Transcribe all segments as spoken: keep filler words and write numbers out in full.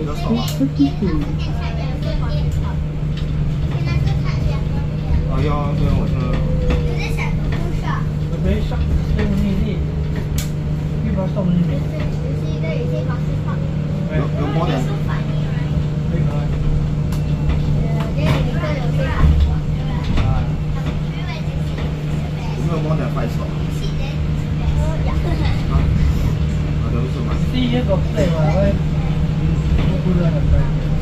较少啊。啊，要要我是。 俾濕送呢啲，呢個送呢啲。 有有more than。 呢個。 有沒有 more than five stop？啊，啊都是嘛。 呢一個即係話咧，我估到係咪？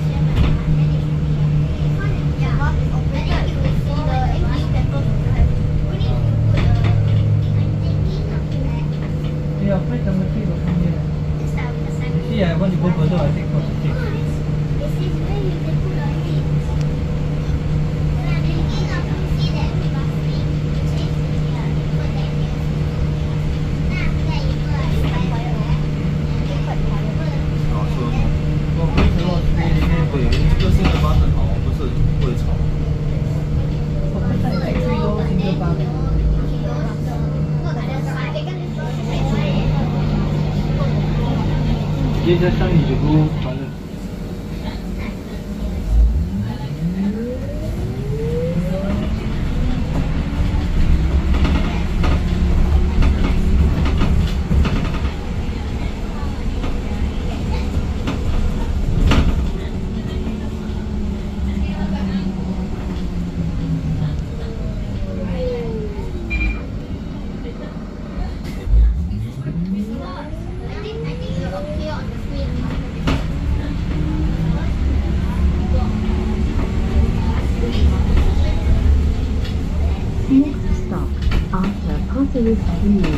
你又飛咁嘅飛落去嘅？啲人跟住嗰個都係的確係的。 对，这个新的巴士好，不是会吵。 我睇真係最多新嘅巴士。依家生意就好，反正。 Next stop, after Pasir Ris View.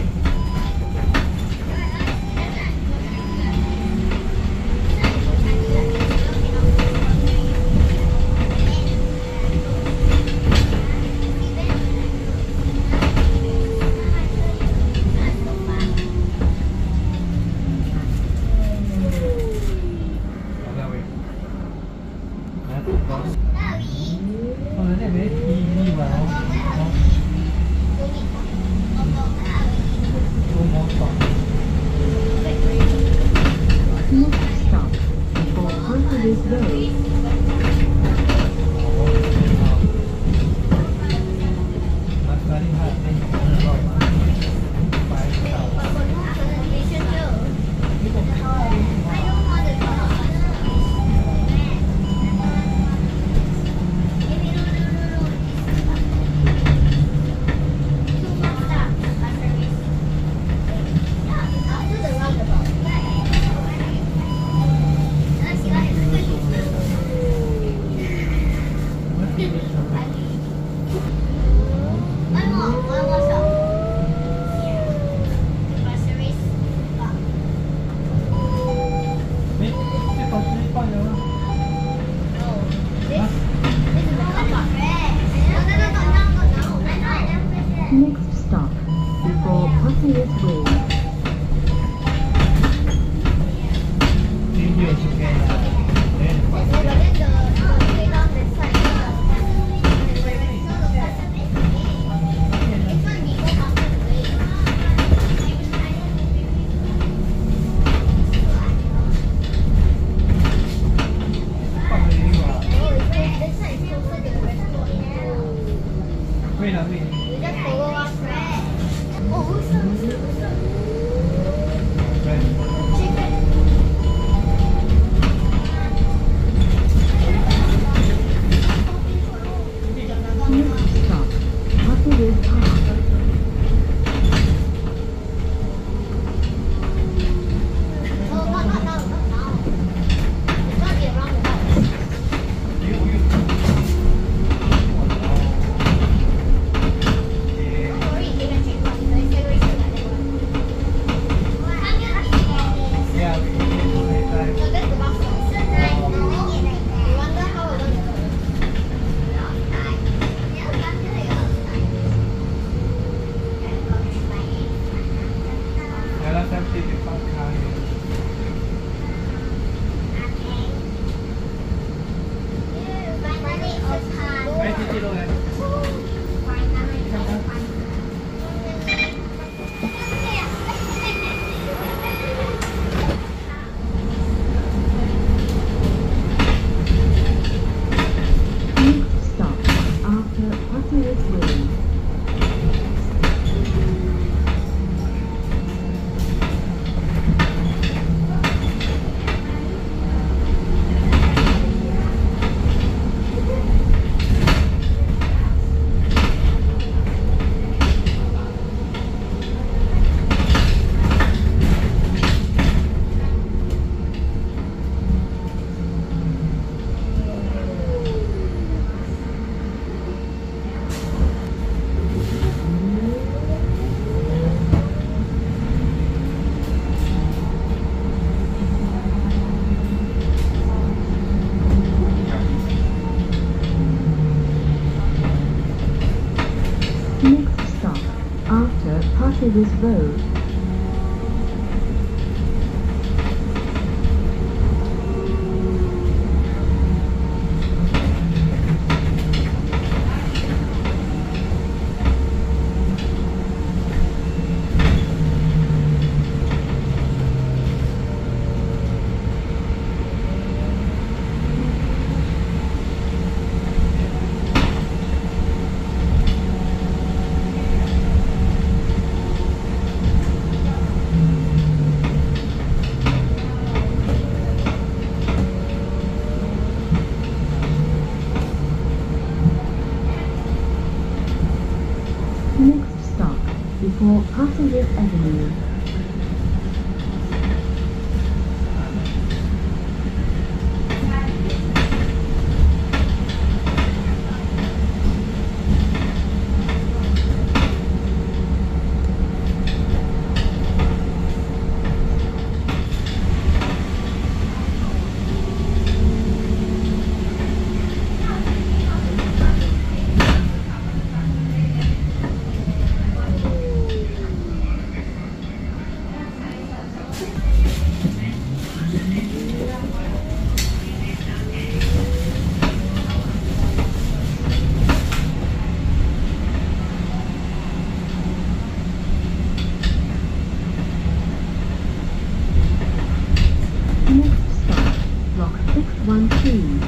Next stop, for Pasir Ris Road. Next stop, before Pasir Ris Road. Wait a minute. Next stop, Pasir Ris Park. enter this road. Next stop, before Passengers Avenue. Next stop, Block six one two.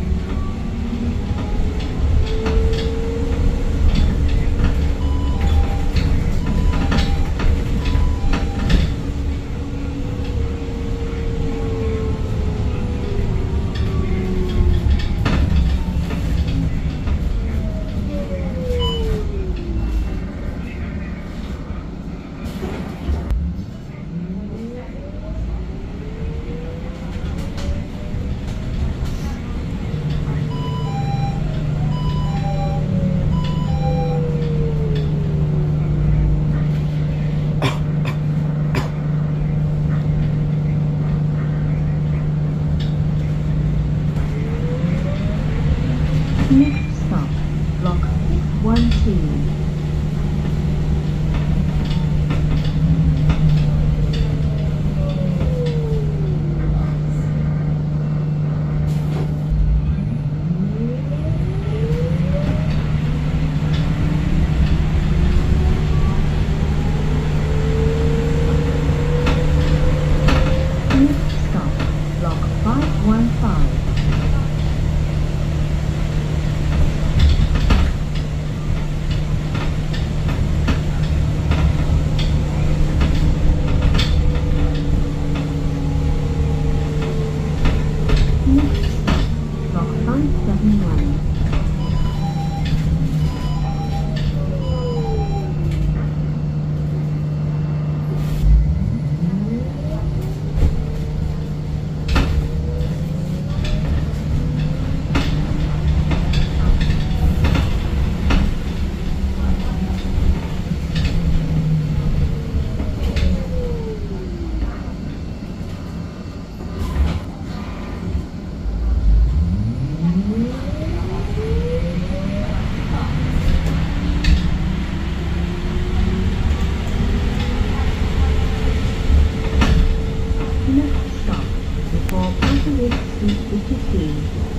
Next stop, Block six one two. Next stop, Block five one five. Next stop, before Passengers Street fifty-three.